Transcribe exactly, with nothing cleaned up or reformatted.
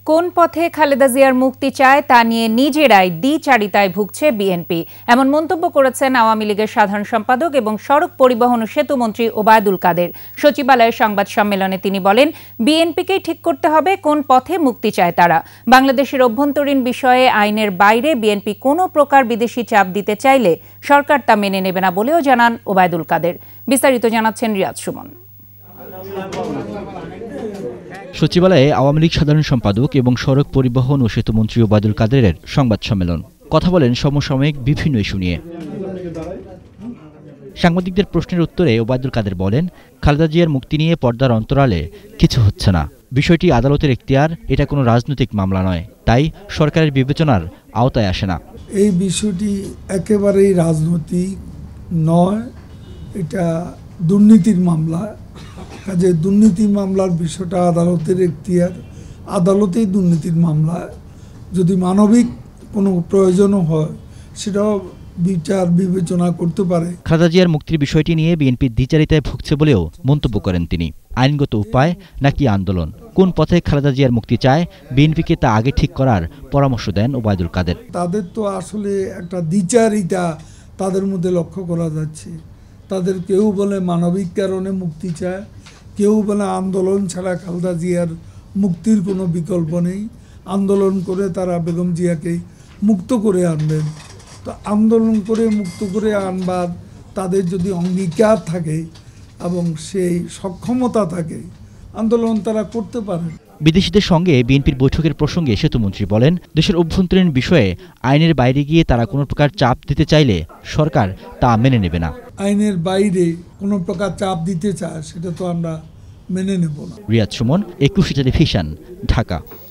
কোন পথে খালেদা জিয়ার মুক্তি চায় তা নিয়ে নিজেরাই দ্বিচারিতায় ভুগছে বিএনপি, এমন মন্তব্য করেছেন আওয়ামী লীগের সাধারণ সম্পাদক এবং সড়ক পরিবহন ও সেতুমন্ত্রী ওবায়দুল কাদের। সচিবালয়ের সংবাদ সম্মেলনে তিনি বলেন, বিএনপিকেই ঠিক করতে হবে কোন পথে মুক্তি চায় তারা। বাংলাদেশের অভ্যন্তরীণ বিষয়ে আইনের বাইরে বিএনপি কোনো প্রকার বিদেশি চাপ দিতে চাইলে সরকার তা মেনে নেবে না বলেও জানান ওবায়দুল কাদের। বিস্তারিত জানাচ্ছেন রিয়াজ সুমন। সচিবালয়ে আওয়ামী লীগ সাধারণ সম্পাদক এবং সড়ক পরিবহন ও সেতুমন্ত্রী ওবায়দুল কাদেরের সংবাদ সম্মেলন। কথা বলেন সমসাময়িক বিভিন্ন ইস্যু নিয়ে। সাংবাদিকদের প্রশ্নের উত্তরে ওবায়দুল কাদের বলেন, খালেদা জিয়ার মুক্তি নিয়ে পর্দার অন্তরালে কিছু হচ্ছে না। বিষয়টি আদালতের এখতিয়ার, এটা কোনো রাজনৈতিক মামলা নয়, তাই সরকারের বিবেচনার আওতায় আসে না। এই বিষয়টি একেবারেই রাজনৈতিক নয়, এটা দুর্নীতির মামলা। কাজে দুর্নীতি মামলার বিষয়টা আদালতের এখতিয়ার, আদালতেই দুর্নীতির মামলা। যদি মানবিক কোনো প্রয়োজনও হয় সেটাও বিচার বিবেচনা করতে পারে। খালেদা জিয়ার মুক্তির বিষয়টি নিয়ে বিএনপি দ্বিচারিতায় ভুগছে বলেও মন্তব্য করেন তিনি। আইনগত উপায় নাকি আন্দোলন, কোন পথে খালেদা জিয়ার মুক্তি চায় বিএনপিকে তা আগে ঠিক করার পরামর্শ দেন ওবায়দুল কাদের। তাদের তো আসলে একটা দ্বিচারিতা তাদের মধ্যে লক্ষ্য করা যাচ্ছে। তাদের কেউ বলে মানবিক কারণে মুক্তি চায়, কেউ বলে আন্দোলন ছাড়া খালেদা জিয়ার মুক্তির কোনো বিকল্প নেই, আন্দোলন করে তারা বেগম জিয়াকে মুক্ত করে আনবেন। তো আন্দোলন করে মুক্ত করে আনবার তাদের যদি অঙ্গীকার থাকে এবং সেই সক্ষমতা থাকে, আন্দোলন তারা করতে পারে। বিদেশিদের সঙ্গে বিএনপির বৈঠকের প্রসঙ্গে সেতুমন্ত্রী বলেন, দেশের অভ্যন্তরীণ বিষয়ে আইনের বাইরে গিয়ে তারা কোনো প্রকার চাপ দিতে চাইলে সরকার তা মেনে নেবে না। আইনের বাইরে কোনো প্রকার চাপ দিতে চায় সেটা তো আমরা মেনে নেব না। রিয়াজ সুমন, একুশে টেলিভিশন, ঢাকা।